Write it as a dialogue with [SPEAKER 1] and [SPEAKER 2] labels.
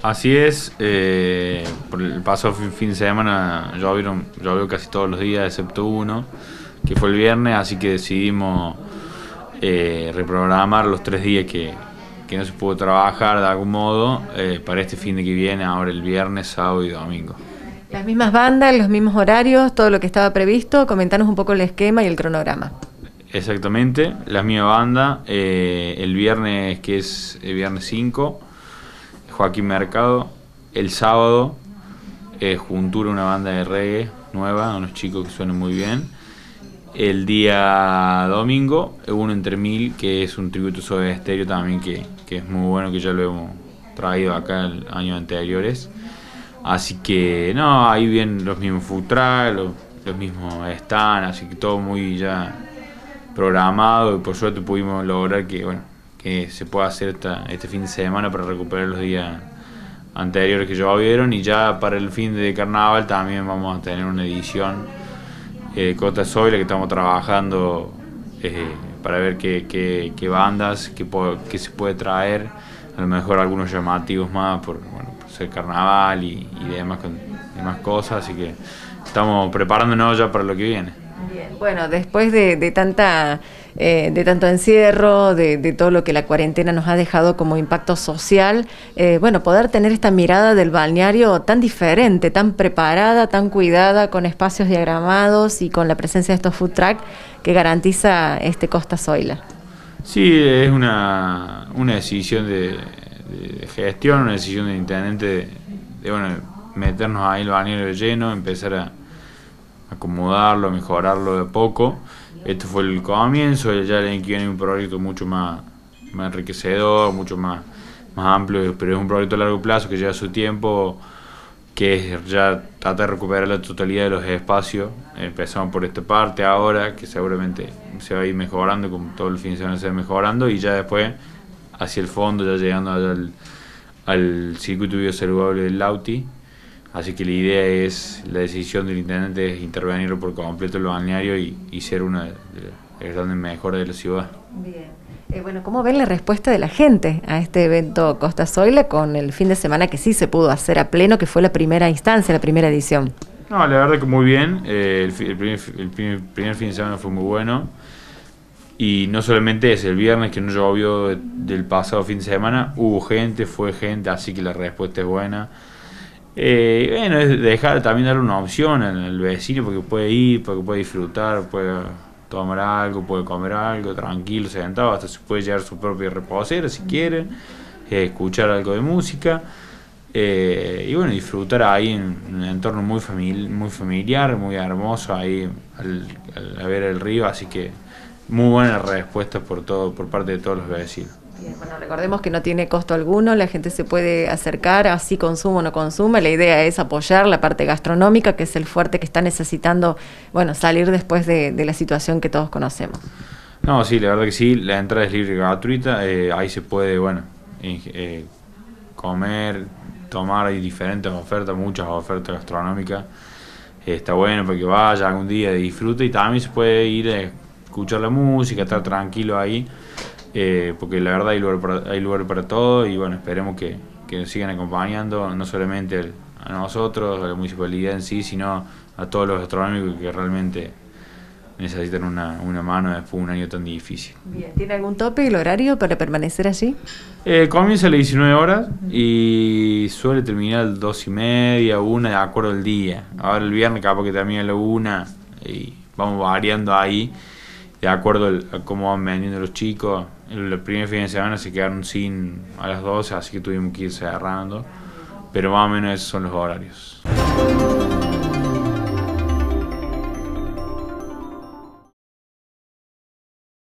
[SPEAKER 1] Así es, por el pasado fin de semana llovió casi todos los días excepto uno, que fue el viernes, así que decidimos reprogramar los 3 días que no se pudo trabajar de algún modo para este fin de que viene, ahora el viernes, sábado y domingo.
[SPEAKER 2] Las mismas bandas, los mismos horarios, todo lo que estaba previsto. Comentanos un poco el esquema y el cronograma.
[SPEAKER 1] Exactamente, la misma banda, el viernes, que es el viernes 5, Joaquín Mercado. El sábado, Juntura, una banda de reggae nueva, unos chicos que suenan muy bien. El día domingo, Uno entre Mil, que es un tributo sobre Estéreo también, que es muy bueno, que ya lo hemos traído acá el años anteriores. Así que, no, ahí vienen los mismos food truck, los mismos stands, así que todo muy ya programado, y por suerte pudimos lograr que se pueda hacer este fin de semana para recuperar los días anteriores que llovieron, y ya para el fin de carnaval también vamos a tener una edición Costa Zoila, que estamos trabajando para ver qué bandas que se puede traer, a lo mejor algunos llamativos más por ser carnaval y demás cosas, así que estamos preparándonos ya para lo que viene.
[SPEAKER 2] Bien. Bueno, después de tanto encierro, de todo lo que la cuarentena nos ha dejado como impacto social, poder tener esta mirada del balneario tan diferente, tan preparada, tan cuidada, con espacios diagramados y con la presencia de estos food truck que garantiza Costa Zoila.
[SPEAKER 1] Sí, es una decisión de gestión, una decisión del intendente de meternos ahí el balneario de lleno, empezar a acomodarlo, mejorarlo de a poco. Esto fue el comienzo, ya el año que viene un proyecto mucho más enriquecedor, mucho más amplio, pero es un proyecto a largo plazo que lleva su tiempo, que es ya tratar de recuperar la totalidad de los espacios. Empezamos por esta parte ahora, que seguramente se va a ir mejorando, como todo el fin de semana se va mejorando, y ya después hacia el fondo, ya llegando allá al circuito biosaludable del Lauti. Así que la idea es, la decisión del intendente es intervenir por completo el balneario y ser una de las grandes mejoras de la ciudad.
[SPEAKER 2] Bien. ¿Cómo ven la respuesta de la gente a este evento Costa Zoila con el fin de semana que sí se pudo hacer a pleno, que fue la primera instancia, la primera edición?
[SPEAKER 1] No, la verdad que muy bien. El primer fin de semana fue muy bueno. Y no solamente es el viernes, que no llovió del pasado fin de semana, fue gente, así que la respuesta es buena. Es también darle una opción al vecino, porque puede ir, porque puede disfrutar, puede tomar algo, puede comer algo, tranquilo, sentado, hasta se puede llevar su propia reposera si quiere, escuchar algo de música, disfrutar ahí en un entorno muy familiar, muy hermoso, ahí a ver el río, así que muy buena respuesta por parte de todos los vecinos.
[SPEAKER 2] Bien, recordemos que no tiene costo alguno, la gente se puede acercar, así consuma o no consuma. La idea es apoyar la parte gastronómica, que es el fuerte que está necesitando, salir después de la situación que todos conocemos.
[SPEAKER 1] No, sí, la verdad que sí, la entrada es libre y gratuita, ahí se puede, comer, tomar, hay diferentes ofertas, muchas ofertas gastronómicas. Está bueno para que vaya algún día, disfrute, y también se puede ir a escuchar la música, estar tranquilo ahí. Porque la verdad hay lugar para todo, y esperemos que nos sigan acompañando, no solamente a nosotros, a la municipalidad en sí, sino a todos los gastronómicos que realmente necesitan una mano después de un año tan difícil.
[SPEAKER 2] Bien. ¿Tiene algún tope el horario para permanecer allí?
[SPEAKER 1] Comienza a las 19 horas y suele terminar a las 2:30, 1, de acuerdo al día. Ahora el viernes capaz que termina a la 1 y vamos variando ahí de acuerdo a cómo van vendiendo los chicos. El primer fin de semana se quedaron sin a las 12, así que tuvimos que ir cerrando, pero más o menos esos son los horarios.